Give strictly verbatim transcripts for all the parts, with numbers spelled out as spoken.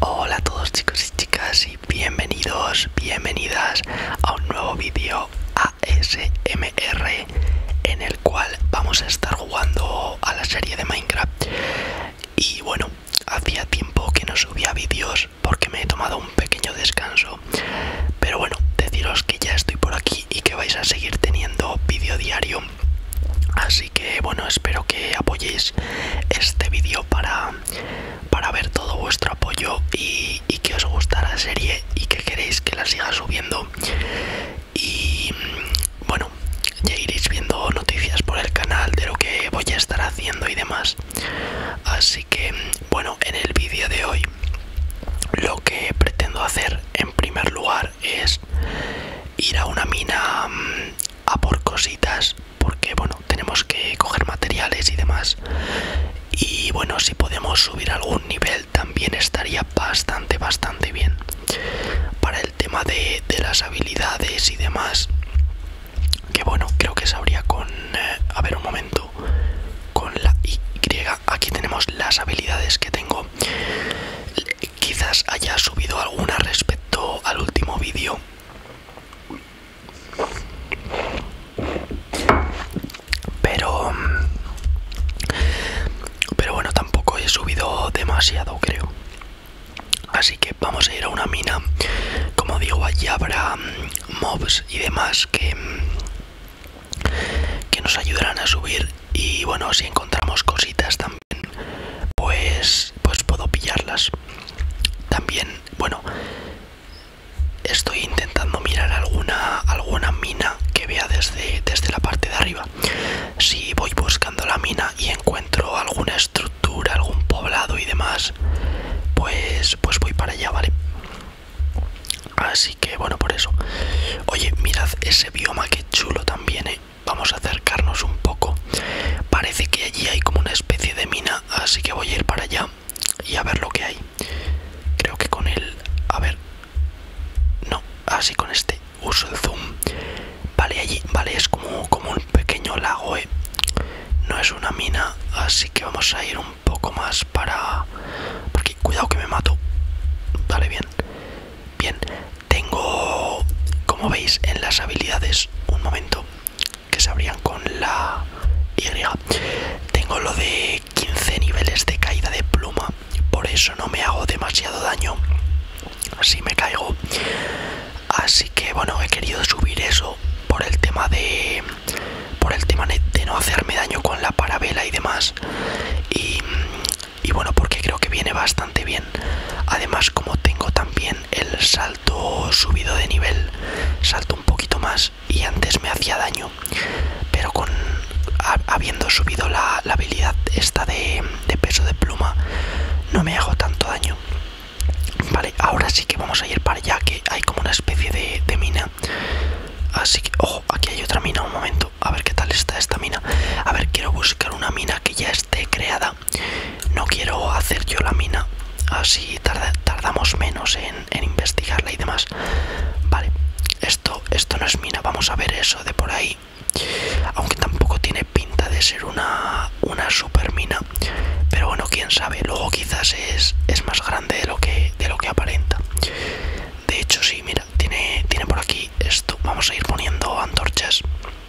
Hola a todos chicos y chicas y bienvenidos, bienvenidas a un nuevo vídeo A S M R en el cual vamos a estar jugando a la serie de Minecraft. Y bueno, hacía tiempo que no subía vídeos porque me he tomado un pequeño descanso, pero bueno, deciros que ya estoy por aquí y que vais a seguir teniendo vídeo diario. Así que bueno, espero que apoyéis este vídeo para, para ver todo vuestro apoyo y, y que os gusta la serie y que queréis que la siga subiendo. Y bueno, ya iréis viendo noticias por el canal de lo que voy a estar haciendo y demás. Así que bueno, en el vídeo de hoy lo que pretendo hacer en primer lugar es ir a una mina a por cositas, porque bueno, tenemos que coger materiales y demás. Y bueno, si podemos subir algún nivel también estaría bastante, bastante bien. Para el tema de, de las habilidades y demás, que bueno, creo que sabría con... Eh, a ver un momento. Con la Y. Aquí tenemos las habilidades que tengo. Quizás haya subido alguna respecto al último vídeo. Pero... Pero bueno, tampoco he subido demasiado, creo. Así que vamos a ir a una mina. Como digo, allí habrá mobs y demás que, que nos ayudarán a subir. Y bueno, si encontramos cositas también, pues, pues puedo pillarlas. También, bueno, estoy intentando mirar alguna, alguna mina que vea desde, desde la parte de arriba. Si voy buscando la mina y encuentro alguna estructura, algún poblado y demás, pues, pues voy para allá, ¿vale? Así que bueno, por eso. Oye, mirad ese bioma, que chulo también, ¿eh? Vamos a acercarnos un poco. Parece que allí hay como una especie de mina, así que voy a ir para allá y a ver lo que hay. Creo que con el... a ver... no, así con este uso el zoom. Vale, allí, vale, es como, como un pequeño lago, ¿eh? No es una mina, así que vamos a ir un poco más para... porque cuidado que me mato. Vale, bien. Bien, tengo, como veis en las habilidades, un momento, que se abrían con la Y. Tengo lo de quince niveles de caída de pluma, por eso no me hago demasiado daño si me caigo. Así que bueno, he querido subir eso por el tema de... por el tema de no hacerme daño con la parabela y demás. Y, y bueno, porque creo que viene bastante bien. Además, como tengo también el salto subido de nivel, salto un poquito más y antes me hacía daño, pero con habiendo subido la, la habilidad esta de, de peso de pluma, no me hago tanto daño. Vale, ahora sí que vamos a ir para allá, que hay como una especie de, de mina. Así que, ojo, aquí hay otra mina, un momento, a ver qué tal está esta mina. A ver, quiero buscar una mina que ya esté creada. No quiero hacer yo la mina, así tarda, tardamos menos en, en investigarla y demás. Vale, esto, esto no es mina, vamos a ver eso de por ahí. Aunque tampoco tiene pinta de ser una, una super mina, pero bueno, quién sabe, luego quizás es, es más grande de lo que, de lo que aparenta. De hecho sí, mira, tiene, tiene por aquí esto. Vamos a ir poniendo antorchas.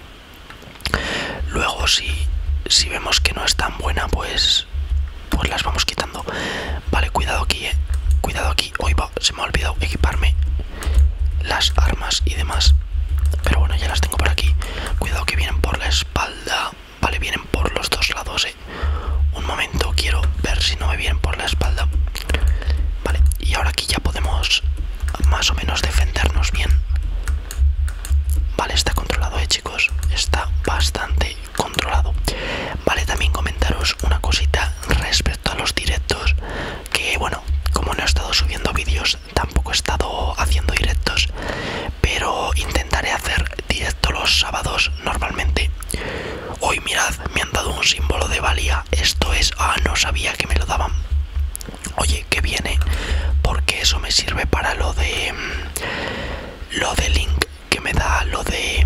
Luego si, si vemos que no es tan buena, pues pues las vamos quitando. Vale, cuidado aquí, eh. Cuidado aquí. Hoy va, se me ha olvidado equiparme las armas y demás, pero bueno, ya las tengo por aquí. Cuidado que vienen por la espalda. Vale, vienen por los dos lados, eh. Un momento, quiero ver si no me vienen por la espalda. Vale, y ahora aquí ya podemos más o menos defendernos bien. Vale, está controlado, eh chicos. Está bastante controlado. Vale, también comentaros una cosita respecto a los directos, que bueno, como no he estado subiendo vídeos, tampoco he estado haciendo directos, pero intentaré hacer directo los sábados normalmente. Hoy mirad, me han dado un símbolo de valía. Esto es... ah, no sabía que me lo daban. Oye, que viene, porque eso me sirve para lo de... lo de Link, que me da lo de...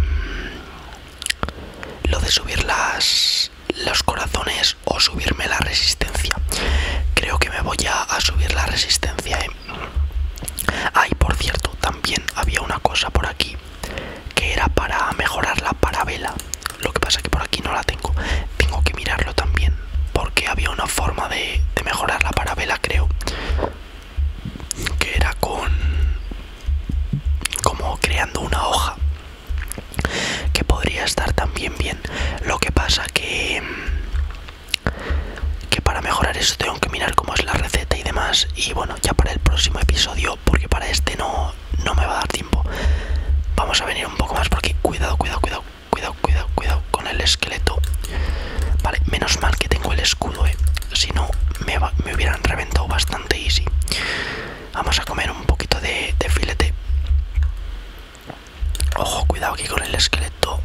lo de subir las... los corazones o subirme la resistencia. Creo que me voy a, a subir la resistencia, ¿eh? Ah, y por cierto, también había una cosa por aquí que era para mejorar la parabela. Lo que pasa que por aquí no la tengo. Tengo que mirarlo también, porque había una forma de, de mejorar la parabela, creo, que era con... como creando una hoja, que podría estar también bien. Lo que pasa que... que para mejorar eso tengo que mirar cómo es la receta y demás. Y bueno, ya para el próximo episodio, porque para este no, no me va a dar tiempo. Vamos a venir un poco más porque... Cuidado, cuidado, cuidado, cuidado, cuidado, cuidado con el esqueleto. Vale, menos mal que tengo el escudo, eh. Si no, me, va, me hubieran reventado bastante easy. Vamos a comer un poquito de, de filete. Ojo, cuidado aquí con el esqueleto.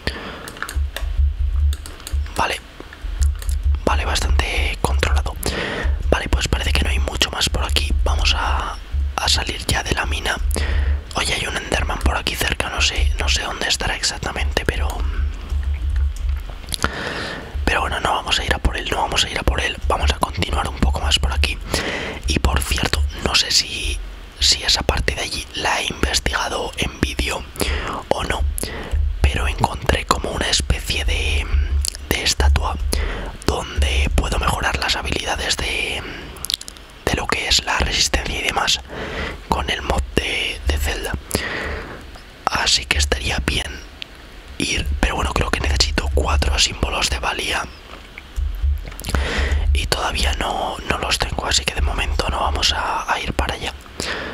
Vale. Vale, bastante controlado. Vale, pues parece que no hay mucho más por aquí. Vamos a, a salir ya de la mina. Oye, hay un Enderman por aquí cerca. No sé, no sé dónde estará exactamente, pero... Pero bueno, no vamos a ir a por él, no vamos a ir a por él. Vamos a continuar un poco más por aquí. Y por cierto, no sé si, si esa parte de allí la he investigado en vídeo o no, pero encontré como una especie de, de estatua donde puedo mejorar las habilidades de, de lo que es la resistencia y demás con el mod de, de Zelda. Así que estaría bien ir, pero bueno, creo que necesito cuatro símbolos de valía y todavía no, no los tengo, así que de momento no vamos a, a ir para allá.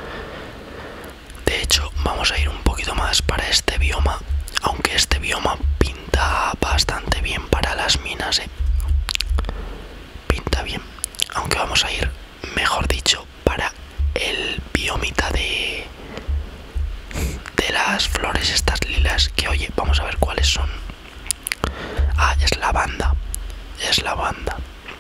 De hecho, vamos a ir un poquito más para este bioma, aunque este bioma pinta bastante bien para las minas, ¿eh? Pinta bien, aunque vamos a ir, mejor dicho, para el biomita de... de las flores estas lilas, que oye, vamos a ver cuáles son. Ah, es lavanda. Es lavanda.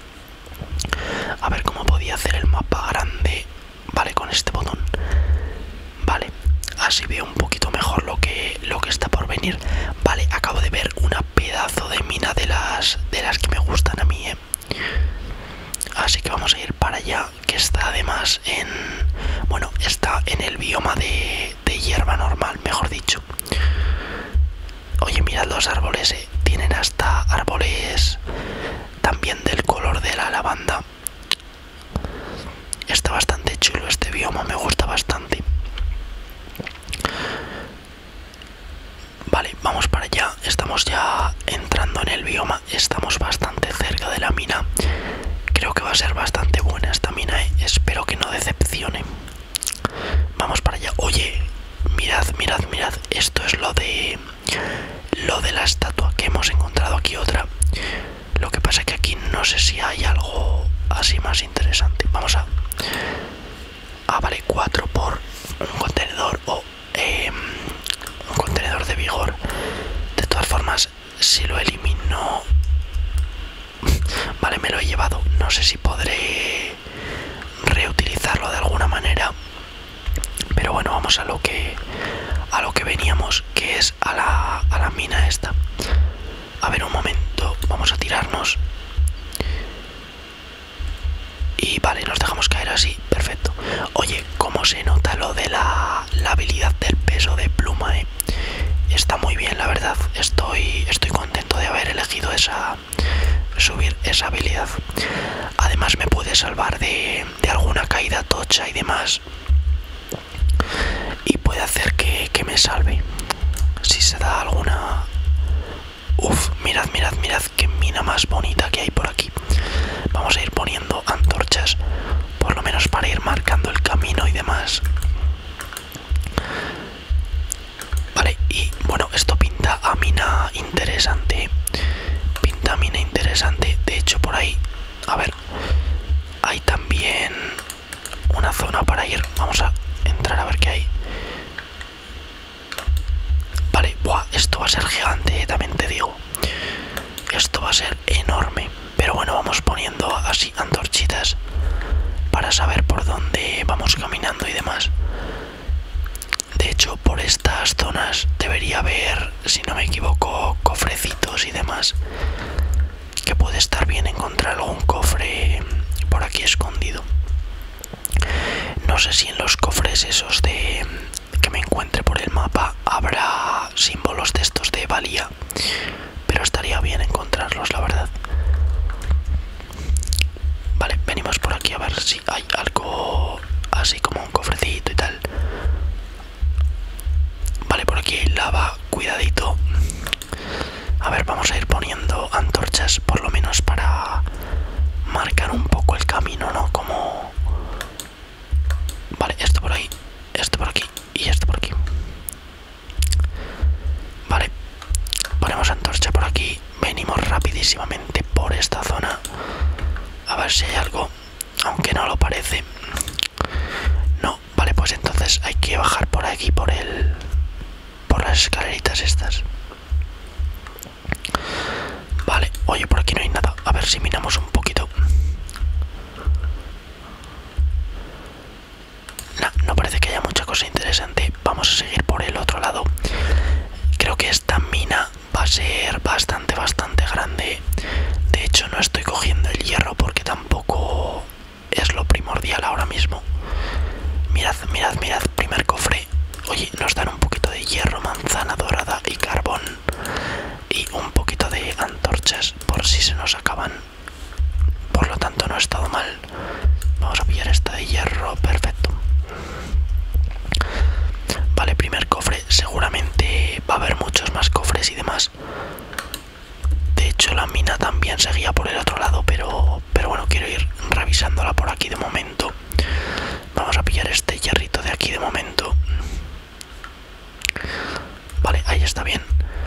A ver cómo podía hacer el mapa grande. Vale, con este botón. Vale, así veo un poquito mejor lo que, lo que está por venir. Vale, acabo de ver una pedazo de mina de las, de las que me gustan a mí, ¿eh? Así que vamos a ir para allá, que está además en... bueno, está en el bioma de, de hierba normal, mejor dicho. Oye, mirad los árboles, eh. Tienen hasta árboles también del color de la lavanda. Está bastante chulo este bioma, me gusta bastante. Vale, vamos para allá. Estamos ya entrando en el bioma. Estamos bastante cerca de la mina. Creo que va a ser bastante buena esta mina, ¿eh? Espero que no decepcione. Vamos para allá. Oye, mirad, mirad, mirad. Esto es lo de... lo de la estatua, que hemos encontrado aquí otra. Lo que pasa es que aquí no sé si hay algo así más interesante. Vamos a... Ah, vale, cuatro por un contenedor o eh, un contenedor de vigor. De todas formas, si lo elimino... Vale, me lo he llevado. No sé si podré reutilizarlo de alguna manera. Pero bueno, vamos a lo que a lo que veníamos, que es a la, a la mina esta. A ver, un momento, vamos a tirarnos. Y vale, nos dejamos caer así, perfecto. Oye, ¿cómo se nota lo de la, la habilidad del peso de pluma, eh? Está muy bien, la verdad. Estoy, estoy contento de haber elegido esa... subir esa habilidad. Además me puede salvar de, de alguna caída tocha y demás. Y puede hacer que, que me salve si se da alguna... Uf, mirad, mirad, mirad qué mina más bonita que hay por aquí. Vamos a ir poniendo antorchas, por lo menos para ir marcando el camino y demás. Vale, y bueno, esto pinta a mina interesante. Pinta a mina interesante. De hecho, por ahí, a ver, hay también una zona para ir. Vamos a entrar a ver qué hay. Vale, buah, esto va a ser gigante, también te digo. Esto va a ser enorme. Pero bueno, vamos poniendo así antorchitas para saber por dónde vamos caminando y demás. De hecho, por estas zonas debería haber, si no me equivoco, cofrecitos y demás. Que puede estar bien encontrar algún cofre por aquí escondido. sé si en los cofres esos de que me encuentre por el mapa habrá símbolos de estos de valía, pero estaría bien encontrarlos, la verdad. Vale, venimos por aquí a ver si hay algo así como un cofrecito y tal. Vale, por aquí hay lava, cuidadito. A ver, vamos a ir poniendo antorchas por lo menos para marcar un poco el camino, ¿no? Como... Vale, esto por ahí, esto por aquí y esto por aquí. Vale, ponemos antorcha por aquí. Venimos rapidísimamente por esta zona a ver si hay algo, aunque no lo parece. No, vale, pues entonces hay que bajar por aquí, por el... por las escaleritas estas. Vale, oye, por aquí no hay nada. A ver si miramos un poquito. No, no parece que haya mucha cosa interesante. Vamos a seguir por el otro lado. Creo que esta mina va a ser bastante, bastante grande. De hecho, no estoy cogiendo el hierro porque tampoco es lo primordial ahora mismo. Mirad, mirad, mirad, primer cofre. Oye, nos dan un poquito de hierro, manzana dorada y carbón. Y un poquito de antorchas por si se nos acaban. Por lo tanto, no ha estado mal. Vamos a pillar esta de hierro, perfecto. Vale, primer cofre. Seguramente va a haber muchos más cofres y demás. De hecho, la mina también seguía por el otro lado, pero, pero bueno, quiero ir revisándola por aquí de momento. Vamos a pillar este hierrito de aquí de momento. Vale, ahí está bien.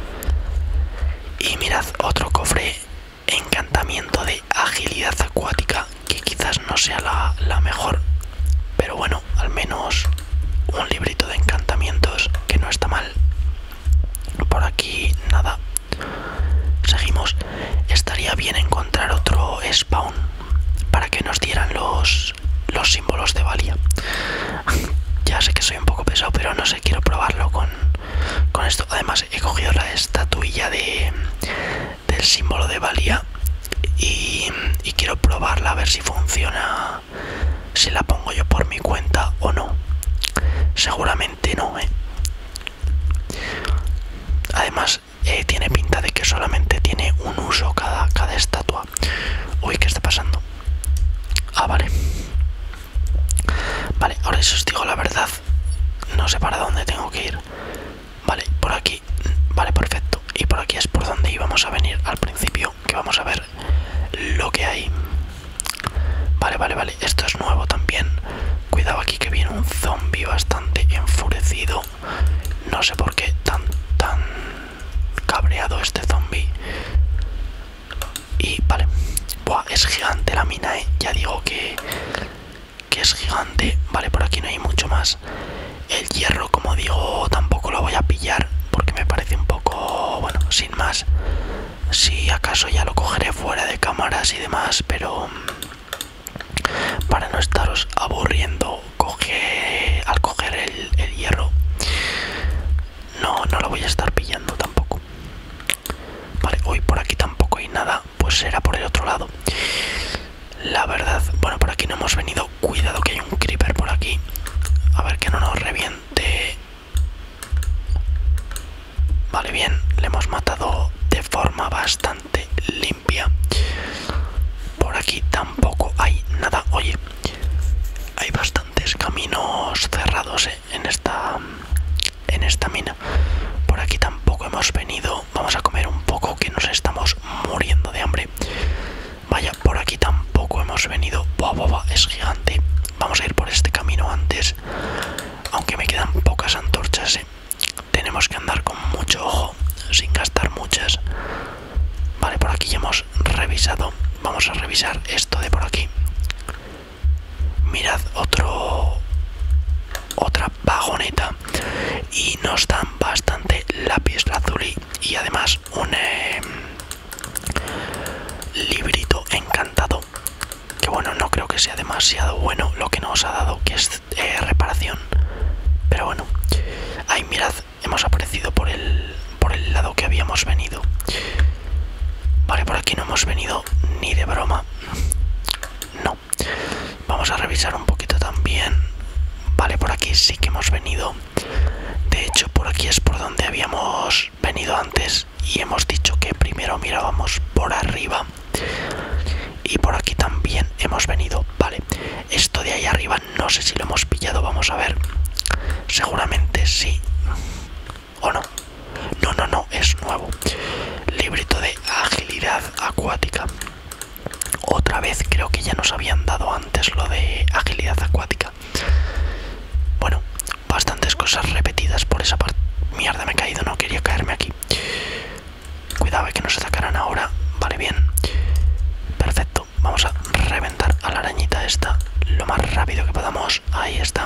Y mirad, otro cofre, encantamiento de agilidad acuática, que quizás no sea la, la mejor, pero bueno, al menos un librito de encantamientos, que no está mal. Por aquí nada. Seguimos. Estaría bien encontrar otro spawn para que nos dieran los, los símbolos de valía. Ya sé que soy un poco pesado, pero no sé, quiero probarlo con, con esto. Además, he cogido la estatuilla de, del símbolo de valía y, y quiero probarla a ver si funciona, si la pongo yo por mi cuenta o no. Seguramente no, ¿eh? Además, eh, tiene pinta de que solamente tiene un uso cada, cada estatua. Uy, ¿qué está pasando? Ah, vale. Vale, ahora si os digo la verdad, no sé para dónde tengo que ir. Vale, por aquí. Vale, perfecto. Y por aquí es por donde íbamos a venir al principio, que vamos a ver lo que hay. Vale, vale, vale. Esto es nuevo también. Cuidado aquí que viene un zombie bastante enfurecido. No sé por qué tan, tan cabreado este zombie. Y vale. Buah, es gigante la mina, eh. Ya digo que... que es gigante. Vale, por aquí no hay mucho más. El hierro, como digo, tampoco lo voy a pillar porque me parece un poco, bueno, sin más. Si acaso ya lo cogeré fuera de cámaras y demás, pero para no estaros aburriendo coge, al coger el, el hierro, no, no lo voy a estar pillando tampoco. Vale, hoy por aquí tampoco hay nada, pues será por el otro lado. La verdad, bueno, por aquí no hemos venido. Cuidado que hay un creeper por aquí. A ver que no nos reviente. Vale, bien. Le hemos matado de forma bastante limpia. Por aquí tampoco hay nada. Oye, hay bastantes caminos cerrados, ¿eh? en esta, en esta mina. Por aquí tampoco hemos venido. Vamos a comer un poco que nos estamos muriendo de hambre. Vaya, por aquí tampoco hemos venido. Buah, buah, buah, es gigante. Vamos a ir por este camino antes. Aunque me quedan pocas antorchas, ¿eh? Tenemos que andar con mucho ojo, sin gastar muchas. Vale, por aquí ya hemos revisado. Vamos a revisar esto de por aquí. Mirad, otro... otra vagoneta. Y nos dan bastante lápiz lazuli. Y además un... Eh, librito encantado, que bueno, no creo que sea demasiado bueno lo que nos ha dado, que es eh, reparación, pero bueno. Ay, mirad, hemos aparecido por el por el lado que habíamos venido. Vale, por aquí no hemos venido ni de broma. No. Vamos a revisar un poquito también. Vale, por aquí sí que hemos venido. De hecho, por aquí es por donde habíamos venido antes y hemos dicho que primero mirábamos por arriba. Y por aquí también hemos venido. Vale, esto de ahí arriba no sé si lo hemos pillado, vamos a ver. Seguramente sí. ¿O no? No, no, no, es nuevo. Librito de agilidad acuática. Otra vez, creo que ya nos habían dado antes lo de agilidad acuática. Bueno, bastantes cosas repetidas por esa parte. Mierda, me he caído, no quería caerme aquí. Cuidado, que nos atacaran ahora. Vale, bien. Perfecto, vamos a reventar a la arañita esta lo más rápido que podamos. Ahí está.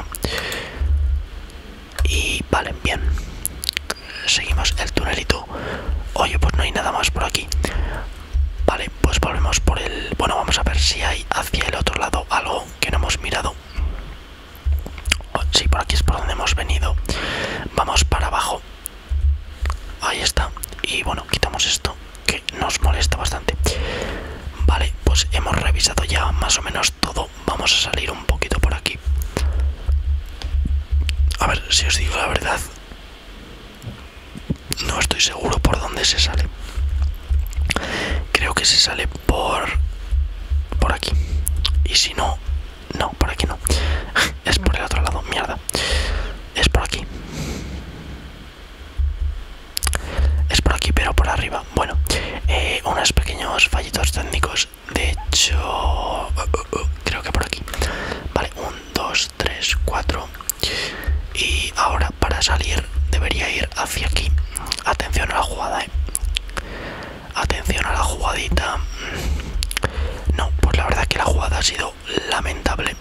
Y vale, bien. Seguimos el tunelito. Oye, pues no hay nada más por aquí. Vale, pues volvemos por el... Bueno, vamos a ver si hay hacia el otro lado algo que no hemos mirado. Oh, sí, por aquí es por donde hemos venido. Vamos para abajo. Ahí está. Y bueno, quitamos esto que nos molesta bastante. Vale, pues hemos revisado ya más o menos todo. Vamos a salir un poquito por aquí. A ver, si os digo la verdad, no estoy seguro por dónde se sale. Creo que se sale por... por aquí. Y si no... No, por aquí no. Es por el otro lado, mierda. Es por aquí. Es por aquí, pero por arriba. Bueno, eh, unos pequeños fallitos técnicos. De hecho... Uh, uh, uh, creo que por aquí. Vale, un, dos, tres, cuatro. Y ahora para salir debería ir hacia aquí. Atención a la jugada, eh. Atención a la jugadita. No, pues la verdad que la jugada ha sido lamentable.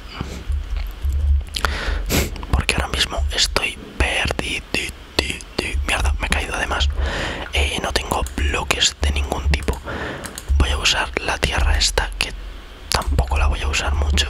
Porque ahora mismo estoy perdido. Mierda, me he caído además. Eh, no tengo bloques de ningún tipo. Voy a usar la tierra esta, que tampoco la voy a usar mucho.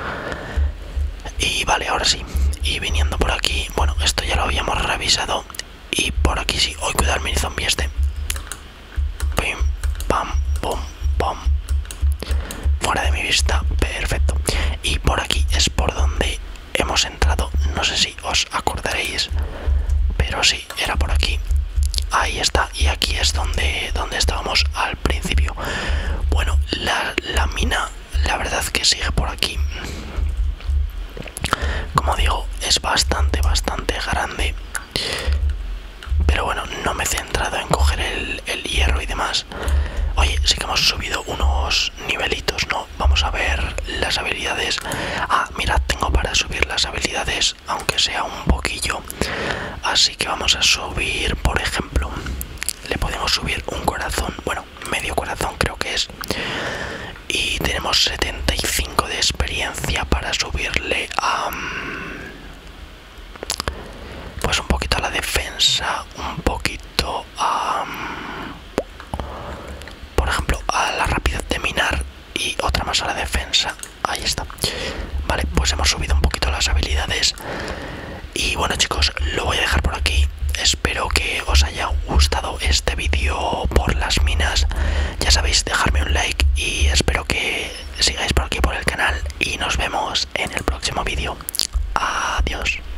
Y vale, ahora sí. Y viniendo por aquí, bueno, esto ya lo habíamos revisado. Y por aquí sí. Hoy cuidado el mini zombie este. Pim, pam, pum, pum. Fuera de mi vista, perfecto. Y por aquí es por donde hemos entrado. No sé si os acordaréis, pero sí, era por aquí. Ahí está, y aquí es donde, donde estábamos al principio. Bueno, la, la mina, la verdad que sigue por aquí. Como digo, es bastante, bastante grande. Pero bueno, no me he centrado en coger el, el hierro y demás. Oye, sí que hemos subido unos nivelitos, ¿no? Vamos a ver las habilidades. Ah, mirad, tengo para subir las habilidades, aunque sea un poquillo. Así que vamos a subir, por ejemplo, le podemos subir un corazón. Bueno, medio corazón creo que es. Y tenemos setenta y cinco de experiencia para subirle a... pues un poquito a la defensa, un poquito a... por ejemplo, a la rapidez de minar y otra más a la defensa. Ahí está. Vale, pues hemos subido un poquito las habilidades. Y bueno, chicos, lo voy a dejar por aquí. Espero que os haya gustado este vídeo por las minas. Ya sabéis, dejarme un like y espero que sigáis por aquí por el canal. Y nos vemos en el próximo vídeo. Adiós.